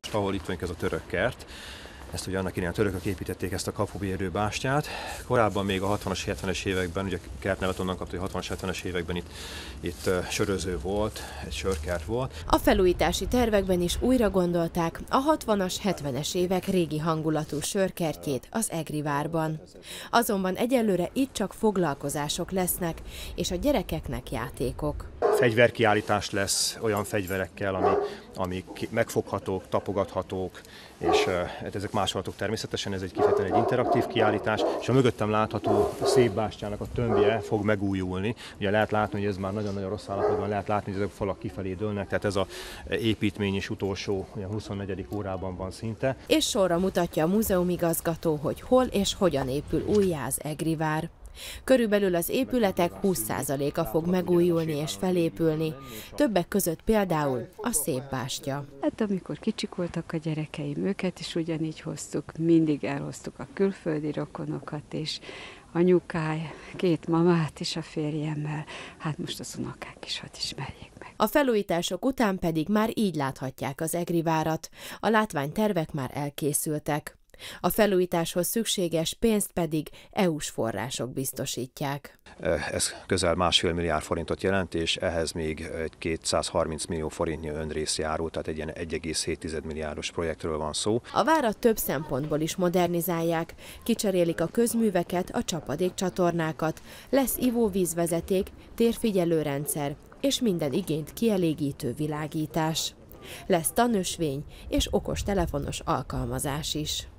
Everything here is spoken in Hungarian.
ahol itt vagyunk, ez a török kert. Ezt ugye annak idején a törökök építették, ezt a kapubérő bástyát. Korábban még a 60-as, 70-es években, ugye kert nevet onnan kapta, hogy 60-as, 70-es években itt söröző volt, egy sörkert volt. A felújítási tervekben is újra gondolták a 60-as, 70-es évek régi hangulatú sörkertjét az Egri várban. Azonban egyelőre itt csak foglalkozások lesznek, és a gyerekeknek játékok. Fegyverkiállítás lesz olyan fegyverekkel, amik megfoghatók, tapogathatók, és ezek másolhatók természetesen, ez kifejezetten egy interaktív kiállítás, és a mögöttem látható szép bástyának a tömbje fog megújulni. Ugye lehet látni, hogy ez már nagyon-nagyon rossz állapotban, lehet látni, hogy ezek a falak kifelé dőlnek, tehát ez az építmény is utolsó, ugye 24. órában van szinte. És sorra mutatja a múzeumigazgató, hogy hol és hogyan épül újjá az Egri vár. Körülbelül az épületek 20%-a fog megújulni és felépülni, többek között például a szép bástya. Hát amikor kicsik voltak a gyerekeim, őket is ugyanígy hoztuk, mindig elhoztuk a külföldi rokonokat is, anyukáj, 2 mamát is a férjemmel, hát most az unokák is hadd ismerjék meg. A felújítások után pedig már így láthatják az Egri várat, a látványtervek már elkészültek. A felújításhoz szükséges pénzt pedig EU-s források biztosítják. Ez közel 1,5 milliárd forintot jelent, és ehhez még egy 230 millió forintnyi önrész járó, tehát egy ilyen 1,7 milliárdos projektről van szó. A várat több szempontból is modernizálják, kicserélik a közműveket, a csapadékcsatornákat, lesz ivóvízvezeték, térfigyelőrendszer és minden igényt kielégítő világítás. Lesz tanösvény és okostelefonos alkalmazás is.